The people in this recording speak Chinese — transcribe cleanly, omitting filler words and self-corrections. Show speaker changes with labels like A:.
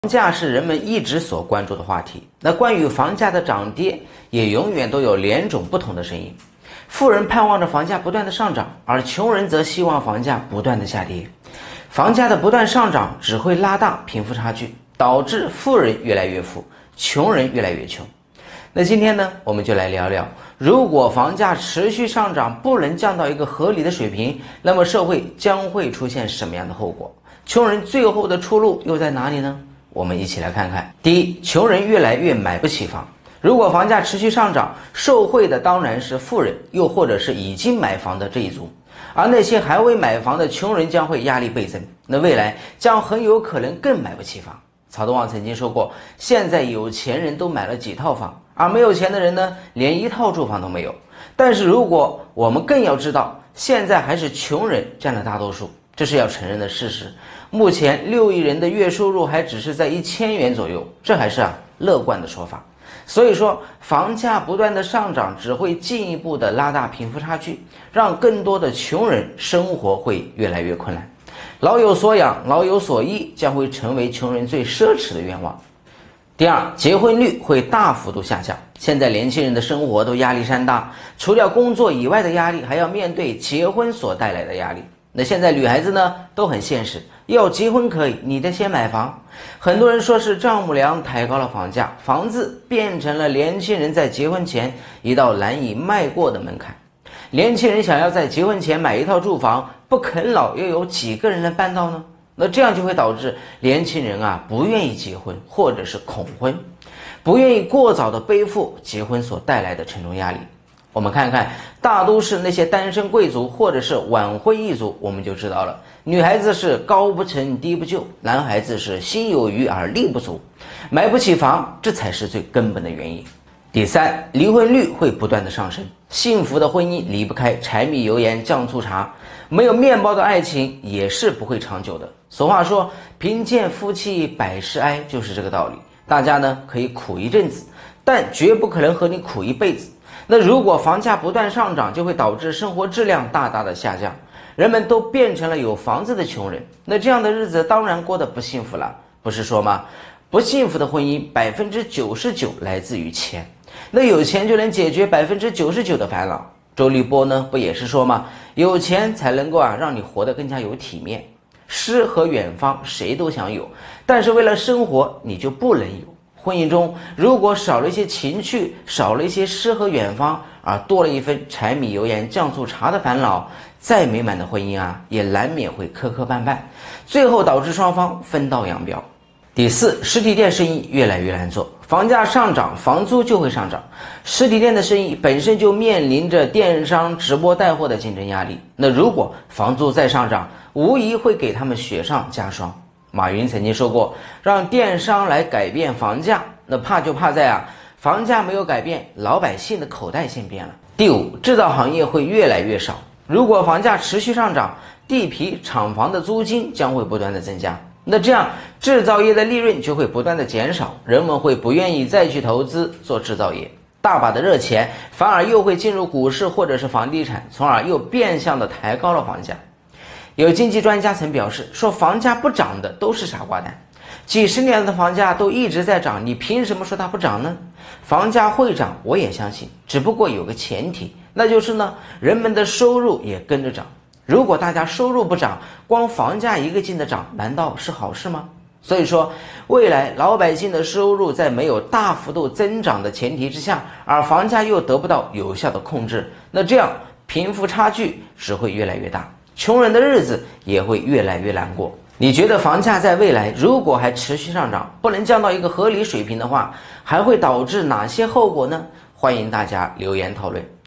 A: 房价是人们一直所关注的话题。那关于房价的涨跌，也永远都有两种不同的声音。富人盼望着房价不断的上涨，而穷人则希望房价不断的下跌。房价的不断上涨只会拉大贫富差距，导致富人越来越富，穷人越来越穷。那今天呢，我们就来聊聊，如果房价持续上涨不能降到一个合理的水平，那么社会将会出现什么样的后果？穷人最后的出路又在哪里呢？我们一起来看看。第一，穷人越来越买不起房。如果房价持续上涨，受惠的当然是富人，又或者是已经买房的这一族，而那些还未买房的穷人将会压力倍增，那未来将很有可能更买不起房。曹东旺曾经说过，现在有钱人都买了几套房，而没有钱的人呢，连一套住房都没有。但是如果我们更要知道，现在还是穷人占了大多数，这是要承认的事实。目前6亿人的月收入还只是在1000元左右，这还是乐观的说法。所以说，房价不断的上涨只会进一步的拉大贫富差距，让更多的穷人生活会越来越困难。老有所养，老有所依将会成为穷人最奢侈的愿望。第二，结婚率会大幅度下降。现在年轻人的生活都压力山大，除了工作以外的压力，还要面对结婚所带来的压力。那现在女孩子呢都很现实，要结婚可以，你得先买房。很多人说是丈母娘抬高了房价，房子变成了年轻人在结婚前一道难以迈过的门槛。年轻人想要在结婚前买一套住房，不啃老又有几个人能办到呢？那这样就会导致年轻人不愿意结婚，或者是恐婚，不愿意过早的背负结婚所带来的沉重压力。我们看看大都市那些单身贵族或者是晚婚一族，我们就知道了，女孩子是高不成低不就，男孩子是心有余而力不足，买不起房，这才是最根本的原因。第三，离婚率会不断的上升。幸福的婚姻离不开柴米油盐酱醋茶，没有面包的爱情也是不会长久的。俗话说，贫贱夫妻百事哀，就是这个道理。大家呢可以苦一阵子，但绝不可能和你苦一辈子。那如果房价不断上涨，就会导致生活质量大大的下降，人们都变成了有房子的穷人，那这样的日子当然过得不幸福了。不是说吗？不幸福的婚姻99%来自于钱，那有钱就能解决99%的烦恼。周立波呢不也是说吗？有钱才能够让你活得更加有体面。诗和远方谁都想有，但是为了生活你就不能有。婚姻中如果少了一些情趣，少了一些诗和远方，而多了一份柴米油盐酱醋茶的烦恼，再美满的婚姻也难免会磕磕绊绊，最后导致双方分道扬镳。第四，实体店生意越来越难做。房价上涨，房租就会上涨，实体店的生意本身就面临着电商直播带货的竞争压力，那如果房租再上涨，无疑会给他们雪上加霜。马云曾经说过，让电商来改变房价，那怕就怕在房价没有改变，老百姓的口袋先变了。第五，制造行业会越来越少。如果房价持续上涨，地皮厂房的租金将会不断的增加，那这样制造业的利润就会不断的减少，人们会不愿意再去投资做制造业，大把的热钱反而又会进入股市或者是房地产，从而又变相的抬高了房价。有经济专家曾表示说，房价不涨的都是傻瓜蛋，几十年的房价都一直在涨，你凭什么说它不涨呢？房价会涨，我也相信，只不过有个前提，那就是呢，人们的收入也跟着涨。如果大家收入不涨，光房价一个劲的涨，难道是好事吗？所以说，未来老百姓的收入在没有大幅度增长的前提之下，而房价又得不到有效的控制，那这样贫富差距只会越来越大，穷人的日子也会越来越难过。你觉得房价在未来如果还持续上涨，不能降到一个合理水平的话，还会导致哪些后果呢？欢迎大家留言讨论。